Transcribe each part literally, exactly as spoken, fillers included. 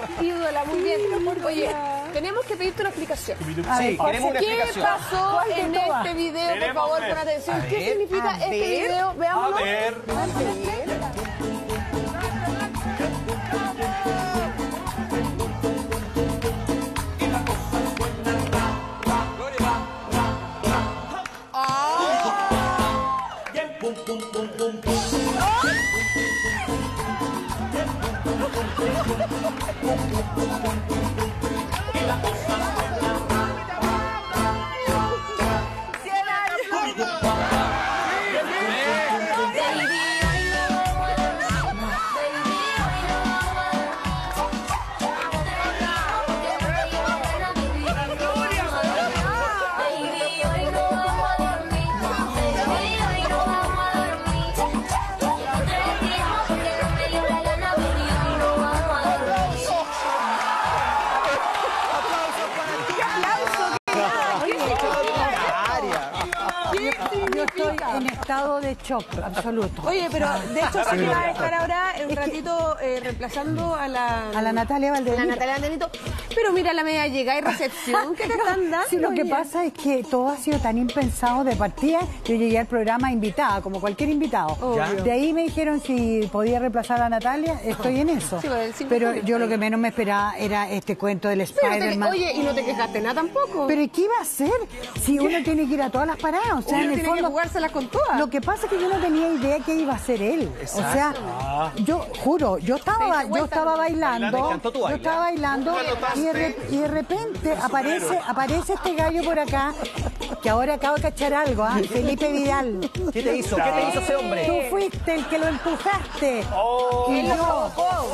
ídola, muy bien. Oye, tenemos que pedirte una explicación. Sí, queremos una ¿Qué explicación. pasó en este video? Por favor, con atención. ¿Qué significa este video? Veámoslo. A ver. En estado de shock absoluto. Oye, pero de hecho sí que va a estar ahora un ratito eh, reemplazando a la... A la Natalia Valdebenito. A la Natalia Valdebenito. Pero mira, la media llega y recepción. ¿Qué te están dando? Sí, lo que pasa es que todo ha sido tan impensado de partida. Yo llegué al programa invitada, como cualquier invitado. Obvio. De ahí me dijeron si podía reemplazar a Natalia. Estoy en eso. Sí, bueno, el pero yo lo que menos me esperaba era este cuento del Spider-Man. Oye, y no te quejaste nada tampoco. ¿Pero qué iba a hacer? Si uno tiene que ir a todas las paradas. O sea, uno en el tiene fondo, que jugárselas con todas. Lo que pasa es que yo no tenía idea que iba a ser él. Exacto. O sea, Ah. yo juro, yo estaba, yo estaba bailando, Bailando, encantó tu yo baile. estaba bailando y de, re- y de repente aparece, aparece este gallo por acá, que ahora acabo de cachar algo, ¿ah? Felipe Vidal. ¿Qué te hizo? ¿Qué te hizo ese hombre? Tú fuiste el que lo empujaste. Oh. Y yo,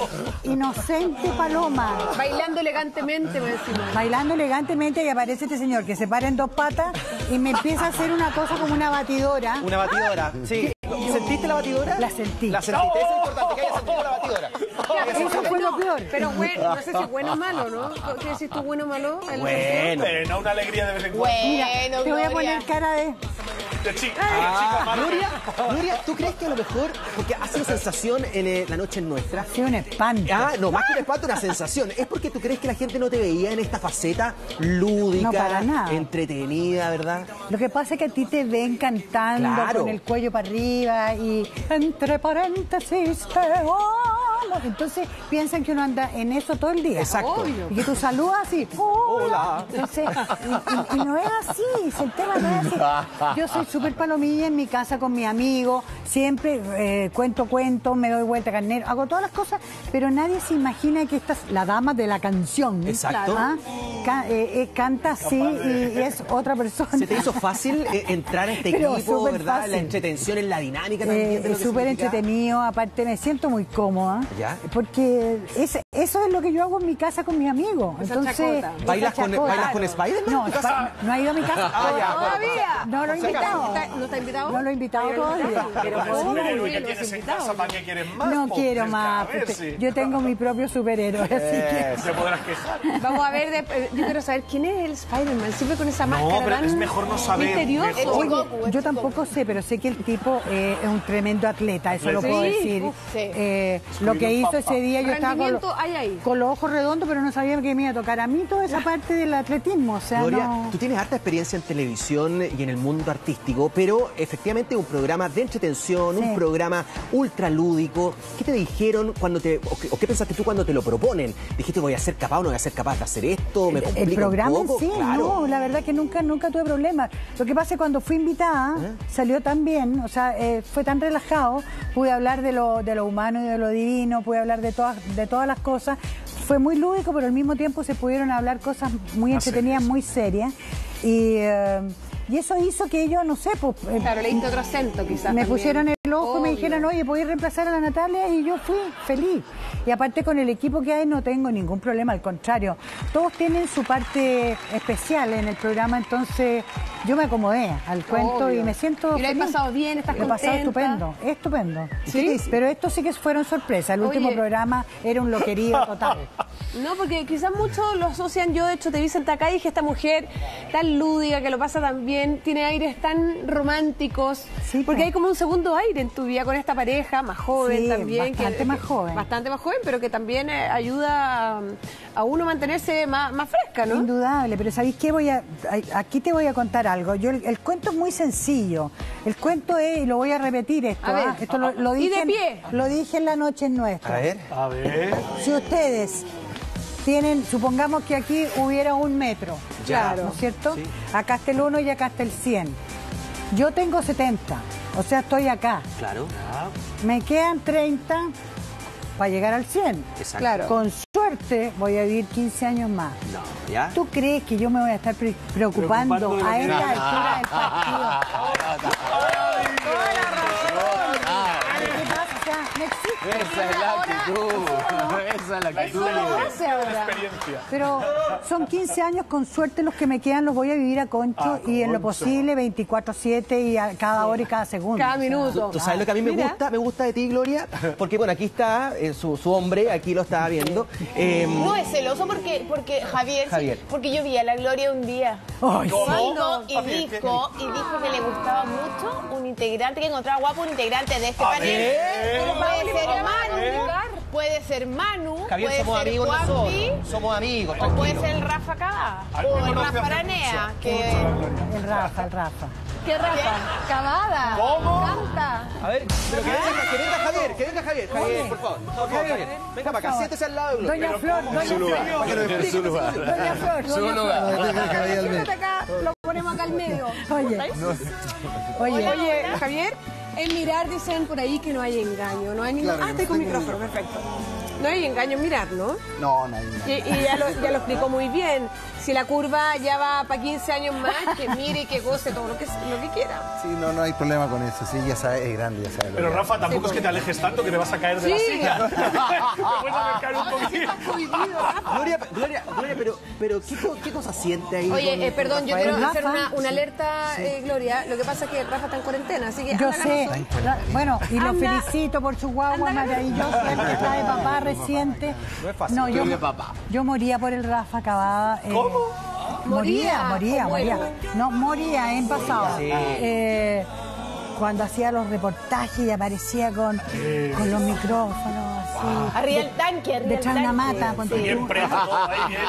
inocente paloma, Bailando elegantemente, me decimos. bailando elegantemente, y aparece este señor que se para en dos patas y me empieza a hacer una cosa como una batidora. Una batidora. Sí. ¿Sentiste la batidora? La sentí. La sentiste. Eso es importante, que haya sentido la batidora. Eso fue lo peor. Pero bueno, no sé si es bueno o malo, ¿no? ¿Qué decís tú, bueno o malo? Bueno. Bueno, una alegría de vez en cuando. Mira, Bueno, te voy a Gloria. poner cara de... De chica, Ah, de chica mala. Gloria, Gloria, ¿tú crees que a lo mejor, porque hace una sensación en eh, La Noche es Nuestra? Sí, un espanto. Ah, no, más que un espanto, una sensación. ¿Es porque tú crees que la gente no te veía en esta faceta lúdica, No, para nada. entretenida, verdad? Lo que pasa es que a ti te ven cantando Claro. con el cuello para arriba y entre paréntesis te amo. Entonces piensan que uno anda en eso todo el día. Exacto. Obvio. Y que tú saludas así. Hola. Entonces, y, y- y no es así, si el tema no es así. Yo soy súper palomilla en mi casa con mi amigo, siempre eh, cuento cuentos, me doy vuelta carnero, hago todas las cosas, pero nadie se imagina que esta es la dama de la canción. Exacto. ¿Ah? Ca- eh, eh, canta así y, y es otra persona. ¿Se te hizo fácil eh, entrar a este Pero equipo, súper verdad? fácil. La entretención en la dinámica también. Eh, de lo es que súper significa. entretenido, aparte me siento muy cómoda. ¿Ya? Porque es, eso es lo que yo hago en mi casa con mis amigos. Esa Entonces, chacota. ¿Bailas esa con, chacota. ¿bailas con Spider-Man? No, Sp- no ha ido a mi casa. Ah, ya, ¿Todavía? No lo he invitado. ¿Está- ¿No está invitado? No lo he invitado todavía. Pero El superhéroe ¿cómo? que Los tienes en invitados. casa, ¿para qué quieres más? No po? quiero A más. ver porque si- Yo tengo mi propio superhéroe, así que... Eh, se podrás quejar. Vamos a ver, de- eh, yo quiero saber quién es el Spider-Man, siempre con esa máscara pero tan es mejor no saber, misterioso. mejor. El Goku, Oye, el yo Goku. tampoco sé, pero sé que el tipo eh, es un tremendo atleta, eso lo Sí, puedo decir. uf, sí. Eh, lo que hizo ese día, yo estaba con, lo- Rendimiento hay ahí. con los ojos redondos, pero no sabía que me iba a tocar a mí toda esa parte del atletismo. O sea, Gloria, no... tú tienes harta experiencia en televisión y en el mundo artístico, pero efectivamente un programa de entretención, Sí. un programa ultra lúdico. ¿Qué te dijeron cuando te, o qué, o qué pensaste tú cuando te lo proponen? ¿Dijiste voy a ser capaz o no voy a ser capaz de hacer esto? ¿Me El complica programa un en poco? sí, Claro. no, la verdad que nunca, nunca tuve problemas. Lo que pasa es que cuando fui invitada, ¿Eh? salió tan bien, o sea, eh, fue tan relajado, pude hablar de lo, de lo humano y de lo divino, pude hablar de todas, de todas las cosas. Fue muy lúdico, pero al mismo tiempo se pudieron hablar cosas muy Más entretenidas, serias. muy serias. Y, eh, y eso hizo que yo, no sé, pues... eh, Claro, le diste otro acento quizás. me también. pusieron el ojo y me Obvio. dijeron, oye, ¿podéis reemplazar a la Natalia? Y yo fui feliz. Y aparte con el equipo que hay no tengo ningún problema, al contrario. Todos tienen su parte especial en el programa, entonces yo me acomodé al cuento Obvio. y me siento ¿Y lo has feliz. pasado bien? ¿Estás Lo he pasado contenta? estupendo, estupendo. ¿Sí? Pero esto sí que fueron sorpresas. El Oye. último programa era un loquerío total. No, porque quizás muchos lo asocian, yo de hecho te vi sentada acá y dije, esta mujer tan lúdica, que lo pasa tan bien, tiene aires tan románticos, Sí, porque pues. hay como un segundo aire en tu vida con esta pareja, más joven Sí, también. bastante que, más que- joven. Bastante más joven, pero que también eh, ayuda a, a uno a mantenerse más, más fresca, ¿no? Indudable, pero ¿sabéis qué? Voy a, a- aquí te voy a contar algo. Yo el, el cuento es muy sencillo. El cuento es, y lo voy a repetir esto, A ver. ¿ah? Esto lo, lo Y dije, de en- pie. lo dije en La Noche es Nuestra. A ver. A ver. Si ustedes tienen, supongamos que aquí hubiera un metro, Claro. ¿no es cierto? Acá está el uno y acá está el cien. Yo tengo setenta, o sea, estoy acá. Claro. Me quedan treinta para llegar al cien. Exacto. Claro. Con suerte voy a vivir quince años más. No, ¿ya? ¿Tú crees que yo me voy a estar pre- preocupando Preocupando de lo a que- esta altura del partido? ¿Qué pasa? O sea, no existe. Esa es la actitud. Esa es la actitud. Eso lo hace ahora. Experiencia. Pero son quince años, con suerte los que me quedan los voy a vivir a Concho Ah, y en lo Concho. posible veinticuatro siete y a cada hora y cada segundo. Cada O sea, minuto. ¿Tú sabes lo que a mí me Mira. gusta? Me gusta de ti, Gloria, porque bueno, aquí está eh, su, su hombre, aquí lo estaba viendo. Eh, No, es celoso porque, porque Javier, sí, Javier. porque yo vi a la Gloria un día. Ay, Dijo y Javier, dijo, y dijo que le gustaba mucho un integrante, que encontraba guapo un integrante de este A panel. ver. Pero puede ser A Manu, ver. puede ser Manu, Javier, puede somos ser amigos Juanpi, nosotros. Somos amigos, o puede tranquilo. ser el Rafa Cavada, A mí me o el conoce Rafa hace Aranea, mucho, que... mucho la Gloria. el Rafa, el Rafa. ¿Qué Rafa? Cavada. ¿Cómo? Canta. A ver, pero que venga, que venga Javier, que venga Javier. Javier, por favor. Por favor, Javier. Venga para acá, siéntese al lado de Gloria. Doña Flor, Doña Flor. Para que nos explique. Su lugar. Doña Flor, Su Doña lugar. Siéntate acá, lo ponemos acá al medio. Oye, oye, Oye, Javier, en mirar dicen por ahí que no hay engaño, no hay ningún... Claro, ah, que estoy no con tengo micrófono, perfecto. No hay engaño en mirar, ¿no? No, nadie. Y, y ya, lo, ya lo explicó muy bien. Si la curva ya va para quince años más, que mire y que goce todo lo que, lo que quiera. Sí, no, no hay problema con eso. Sí, ya sabe, es grande, ya sabe. lo Pero que Rafa, tampoco es que te alejes tanto que te vas a caer de la Sí. silla. Te puedes acercar un poquito. Gloria, Gloria, Gloria, pero, pero ¿qué, co- qué cosa siente ahí? con- Oye, eh, perdón, yo Rafael. quiero hacer Rafa, una, una alerta, eh, Gloria. Lo que pasa es que Rafa está en cuarentena, así que yo anda sé. con nosotros. Ra- Bueno, y lo Anda- felicito por su guagua anda- maravillosa, él que está de papá reciente. No es fácil. No, yo, Estoy de papá. yo moría por el Rafa Cavada. eh, ¿Cómo? Moría, ¿Moría moría, o moría. muere? No, moría en pasado. Sí. Eh, cuando hacía los reportajes y aparecía con, con los micrófonos, así. Arriba el tanque, arriba Detrás el de una tanque. mata. ponte Bien tú. preso todo ahí, bien.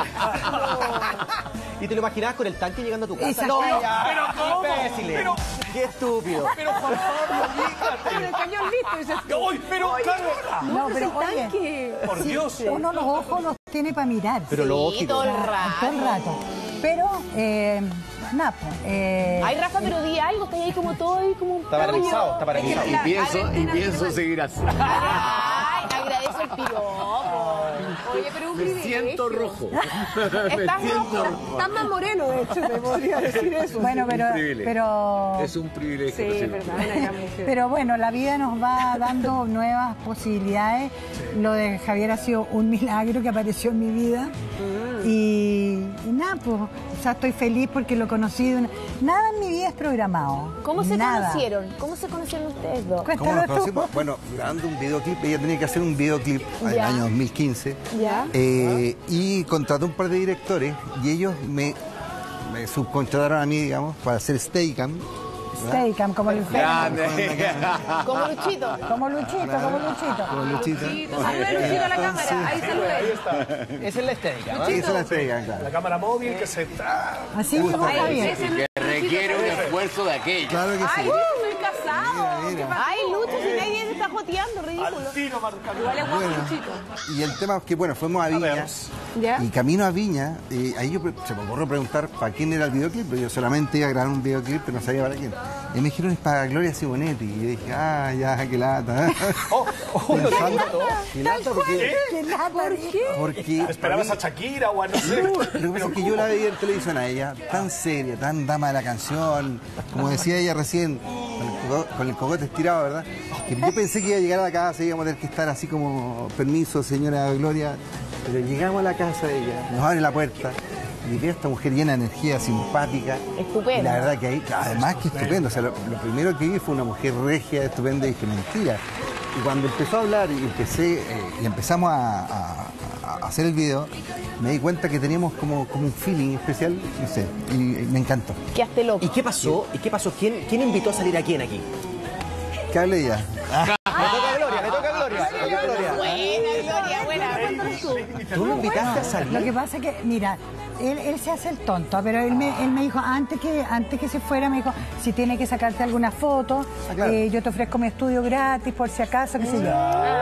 ¿Y te lo imaginabas con el tanque llegando a tu casa? Esa- No, Pero- ya. pero ¿cómo? Imbéciles. Pero- Qué estúpido. Pero Juan Pablo, Con el dígate. cañón listo, dices tú. ¡Uy, pero Carla! No, pero el oye, tanque. Por Dios. uno los ojos los tiene para mirar. Pero Sí, lógico. todo el Todo el rato. rato. Pero, eh, nada, pues, eh, Ay, Rafa, pero di algo, estás ahí como todo ahí como un Está paralizado, está paralizado. Y pienso, y pienso seguir así. Ay, agradece el piropo. Oye, pero un Me privilegio. siento rojo. Me Estás siento rojo. rojo. Estás más moreno, de hecho, te podría decir eso. bueno, pero, un privilegio. pero, Es un privilegio. Sí, recibir. verdad, una gran mujer. pero bueno, la vida nos va dando nuevas posibilidades. Lo de Javier ha sido un milagro que apareció en mi vida. Y, y nada, pues, o sea, estoy feliz porque lo conocí. de una- Nada en mi vida es programado. ¿Cómo se Nada. conocieron? ¿Cómo se conocieron ustedes dos? ¿Cómo Cuéntalo nos tú. conocimos? Bueno, grabando un videoclip, ella tenía que hacer un videoclip en el Ya. año dos mil quince. Ya. Eh, y contrató un par de directores y ellos me, me subcontrataron a mí, digamos, para hacer Steadicam. Steadicam, como el Grande. Como Luchito. Como Luchito, como Luchito. Con Luchita. Saluda, Luchito, a la cámara. Ahí saluda. Esa es la estética, ¿no? Y esa es la Steadicam, claro. La cámara móvil que se está... Así mismo, Ahí, Javier. ese no Que es requiere un Luchito, esfuerzo de aquello. Claro que Ay, sí. muy casado. Mira, mira. Ay, Lucho, si nadie te está joteando, Al ridículo. tiro marcando. Igual es guapo Bueno. Luchito. Y el tema es que, bueno, fuimos a Viña. ver. ¿Ya? Y camino a Viña, eh, ahí yo pre- se me ocurrió preguntar para quién era el videoclip, pero yo solamente iba a grabar un videoclip, pero no sabía para quién. Y me dijeron es para Gloria Simonetti. Y yo dije, ah, ya, qué lata. Oh, oh, lo siento. Qué lata porque, ¿Qué lata, ¿por qué? porque ¿Esperabas a Shakira o a no sé? lo que pasa es que yo la veía en televisión a ella, tan seria, tan dama de la canción, como decía ella recién, con el, cogo- con el cogote estirado, ¿verdad? Que yo pensé que iba a llegar a la casa y íbamos a tener que estar así como, permiso, señora Gloria, pero llegamos a la casa de ella, nos abre la puerta y veo a esta mujer llena de energía, simpática. Estupenda. Y la verdad que ahí, además que estupendo, o sea, lo, lo primero que vi fue una mujer regia, estupenda, y dije, mentira. Y cuando empezó a hablar y empecé, eh, y empezamos a, a- a hacer el video, me di cuenta que teníamos como, como un feeling especial, no sé, y, y me encantó. Quedaste loco. ¿Y qué pasó? ¿Y qué pasó? ¿Quién, quién invitó a salir a quién aquí? ¿Qué hable ella? Me toca Gloria, me toca Gloria. Me toca Gloria. Buena, Gloria, buena. ¿Tú lo invitaste a Lo salir? que pasa es que, mira, él, él se hace el tonto, pero él me, él me dijo, antes que, antes que se fuera, me dijo, si tiene que sacarte alguna foto, Ah, claro. eh, yo te ofrezco mi estudio gratis, por si acaso, qué sé yo.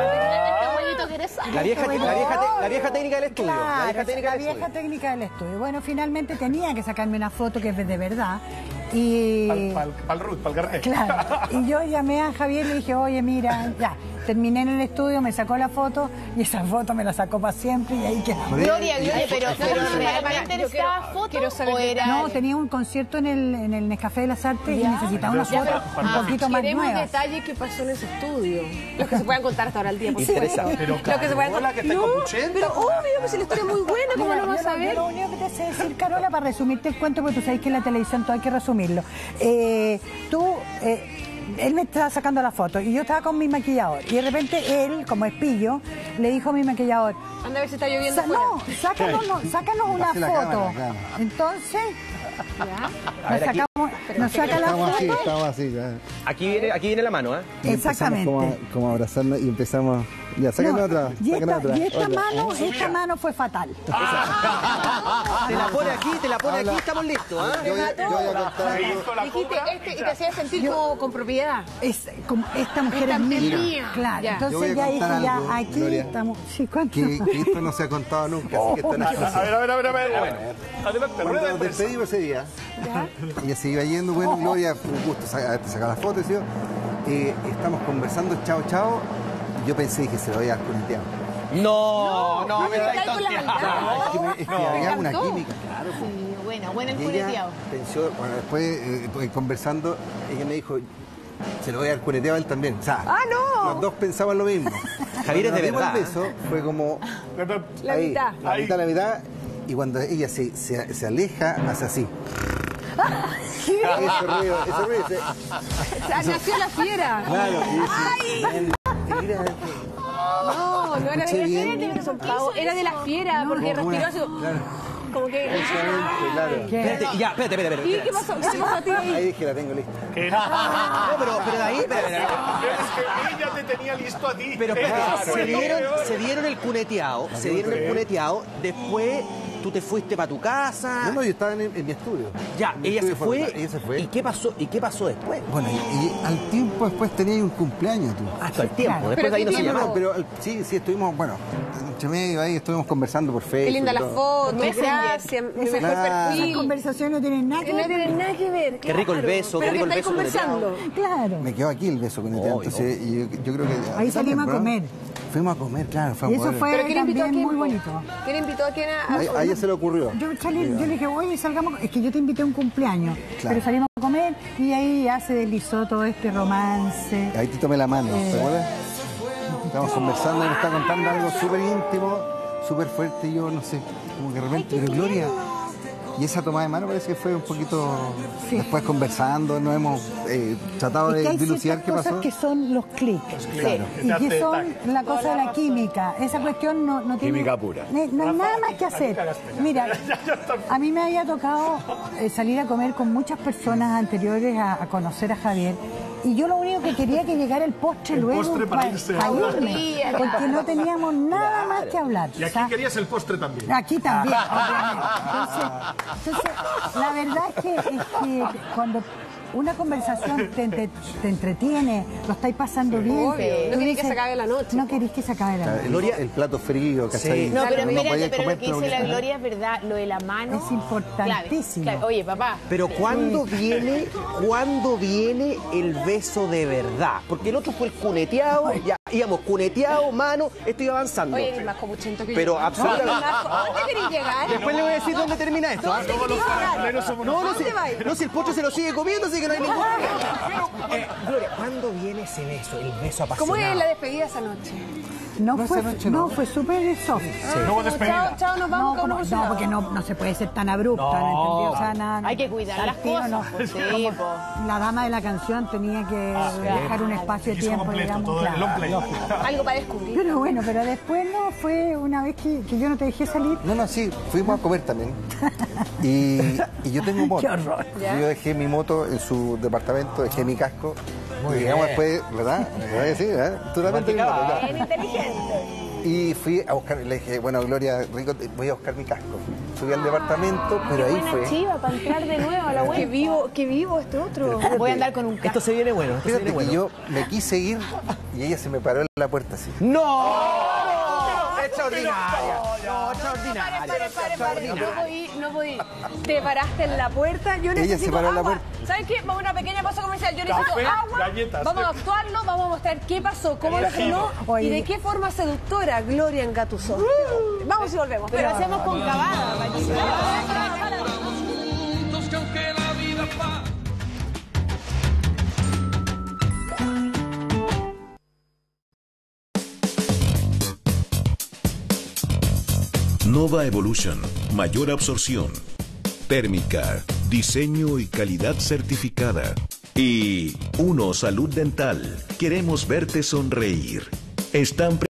La vieja, la, vieja, te- la vieja técnica del estudio. la Claro, vieja técnica la del vieja estudio. técnica del estudio. Bueno, finalmente tenía que sacarme una foto que es de verdad. Y... Pal, pal, pal Ruth, pal Garnet. Claro, y yo llamé a Javier y le dije, oye, mira, ya, terminé en el estudio, me sacó la foto y esa foto me la sacó para siempre y ahí quedó. Gloria, Gloria, pero, pero para, para, ¿realmente yo necesitaba quiero- fotos quiero saber o de- era...? No, tenía un concierto en el, en el Nescafé de las Artes y necesitaba una Ya, foto pero- un poquito más Queremos nueva. detalles que pasó en ese estudio. Los que se puedan contar hasta ahora al día, por Interesante. supuesto. Pero Los que se puedan Carola, que está No, copuchenta. pero obvio, pues si la historia es muy buena, ¿cómo Mira, no vas yo a lo- yo ver? lo único que te sé decir, Carola, para resumirte el cuento, porque tú sabes que en la televisión todo hay que resumirlo. Eh, tú, eh, él me estaba sacando la foto y yo estaba con mi maquillador. Y de repente él, como es pillo, le dijo a mi maquillador, Anda a ver si está lloviendo "Sa- afuera. no, sácanos, no, sácanos una Pase la foto. cámara, claro. Entonces, A nos, ver, aquí, sacamos, nos saca la Estamos así, foto. estamos así. ya. aquí, viene, aquí viene la mano, ¿eh? Y empezamos Exactamente. Como, a- como a abrazarnos y empezamos. Ya, sácanos No, otra. y sácanos esta, otra. y esta otra. mano, esta mano fue fatal. Te la pone aquí, te la pone aquí, estamos listos, ¿ah? Yo voy a, yo voy a contar Se algo. hizo la Dijiste cobra este y te hacía sentir como con propiedad. Es, como, esta mujer Esta es mujer mía. es mía. Claro, Ya. Yo voy entonces a ya dije, contar ya algo, aquí Gloria, estamos. Sí, ¿cuánto? Que, que esto no se ha contado nunca, así que están A ver, a ver, a ver, a ver. Adelante, rueda Cuando de nos prensa. despedimos ese día, ella se iba yendo, bueno, Gloria, fue un gusto sa- haberte sacado las fotos, ¿sí? Eh, estamos conversando, chao, chao, y yo pensé que se lo había cuneteado. No, no, me me estáis estáis con la tonteando. Es que, me- es que había una química, claro. pues. Sí, bueno, bueno el Y ella cuneteado. pensó, bueno, después eh, pues, conversando, ella me dijo, se lo voy a dar cuneteado a él también. O sea, ¡Ah, no! los dos pensaban lo mismo. Javier es de Cuando nos dimos verdad. el beso fue como La ahí, mitad. la Ahí. mitad, la mitad, y cuando ella se, se, se aleja, hace así. Ese ruido, ese ruido, ese- O sea, nació la fiera. claro, y ese- mira, No, no era de Escuché la bien. fiera, te soltado. Era de la fiera, porque como respiró una- así. claro. Como que. Exactamente, claro. Espérate, ya, espérate, espérate, ¿Y espérate. qué pasó? ¿Qué te pasó a ti ahí? Ahí dije, la tengo lista. No, pero, pero de ahí, espérate, espérate. Es que ella te tenía listo a ti. Pero espérate, Eso se fue lo dieron, peor. se dieron el cuneteado, se dieron el cuneteado, después tú te fuiste para tu casa. No, no, yo estaba en, en mi estudio. Ya, En mi ella se estudio fue. fue- Ella se fue. ¿Y qué pasó? ¿Y qué pasó después? Bueno, y, y al tiempo después tenía un cumpleaños tú. Hasta el tiempo, claro. después Pero de ahí no ¿qué se tiempo? llamaron. Pero eh, sí, sí, estuvimos, bueno, entre medio ahí estuvimos conversando por Facebook. Qué linda y la todo. foto, Messenger. gracias, mi mejor Claro. Esas perfil. conversaciones no tienen nada que Que no ver. tiene nada que ver. Qué rico el claro. beso, qué Pero rico el que estáis beso conversando. Claro. Me quedó aquí el beso con ella, Obvio. entonces y yo, yo creo que... Ahí salimos a comer. Fuimos a comer, claro. Fue a Y eso comer. fue Pero ¿quién invitó a también quién? muy po? bonito. ¿Quién invitó a quién? A, A, a ella se le ocurrió. Yo, salí, yo le dije, oye, salgamos, es que yo te invité a un cumpleaños, Claro. pero salimos a comer y ahí ya se deslizó todo este romance. Ahí te tomé la mano, Eh. ¿te acuerdas? Estamos conversando y me está contando algo súper íntimo, súper fuerte y yo no sé, como que de repente, pero Gloria... Y esa toma de mano parece que fue un poquito... Sí. Después conversando, nos hemos eh, tratado Es que de hay dilucidar ciertas qué cosas pasó. que son los clics. Claro. Y que son la cosa de la química. Esa cuestión no, no tiene... Química pura. No, no hay nada más que hacer. Mira, a mí me había tocado eh, salir a comer con muchas personas anteriores a, a conocer a Javier. Y yo lo único que quería que llegara el postre El luego postre para pa- irse. pa irme, porque no teníamos nada más que hablar. Y O aquí sea, querías el postre también. Aquí también, obviamente. Entonces, entonces, la verdad es que, es que cuando una conversación te, te- te entretiene, lo estáis pasando bien. Obvio, no tú queréis que dices, se acabe la noche. No queréis que se acabe la noche. El, Gloria- el plato frío, ¿cachai? Sí. No, pero No espérate, podías pero lo comer que todo dice lo la que- Gloria es verdad, lo de la mano. Es importantísimo. Clave, clave. Oye, papá. Pero ¿cuándo viene, cuándo viene el beso de verdad? Porque el otro fue el cuneteado, ya íbamos cuneteado, mano, estoy avanzando. Oye, eres más copuchento que Pero yo. absolutamente. ¿A dónde queréis llegar? Después le voy a decir dónde termina esto. ¿ah? ¿Dónde queréis llegar? No, no, si, ¿Dónde vais? no, si el pocho se lo sigue comiendo, así que no hay ningún problema. Eh, Gloria, ¿cuándo viene ese beso, el beso apasionado? ¿Cómo es la despedida esa noche? No, No, fue, esa noche no, no. fue súper soft. No hubo despedida. Chao, chao, nos vamos No, cada uno como- por su no, lado. porque no, no se puede ser tan abrupta, ¿no, entendió? O sea, nada, Hay que cuidar las al tiro, cosas, no. pues, sí, Como pues. la dama de la canción tenía que dejar un espacio de Disco tiempo, completo, digamos. todo el claro, long play. lógico. Algo para descubrir. Pero bueno, pero después no, fue una vez que, que yo no te dejé salir. No, no, sí, fuimos a comer también. Y, y yo tengo moto. Qué horror. Yo dejé mi moto en su departamento, dejé mi casco. y llegamos después, ¿verdad? ¿Verdad que sí? ¿eh? Tú también tenés moto, claro. Bien inteligente. Y fui a buscar, le dije, bueno, Gloria, Rico, voy a buscar mi casco. Subí al departamento, pero ahí Buena fue. chiva para entrar de nuevo a la Qué web. vivo, qué vivo este otro. Voy a andar con un Esto casco. se viene bueno, esto se Fíjate viene que bueno. yo me quise ir y ella se me paró en la puerta así. ¡No! ¡Extraordinaria! No, extraordinaria. Pare, pare, pare. No podí, no podí. Te paraste en la puerta. Yo Ella necesito se paró en la agua. puerta. ¿Sabes qué? Vamos a una pequeña pausa comercial. Yo necesito Café, agua. galletas. Vamos a actuarlo, vamos a mostrar qué pasó, cómo lo sonó Oye. y de qué forma seductora Gloria engatusó. Vamos y volvemos. Pero hacemos con cavada, Nova Evolution, mayor absorción, térmica, diseño y calidad certificada. Y Uno Salud Dental, queremos verte sonreír. Están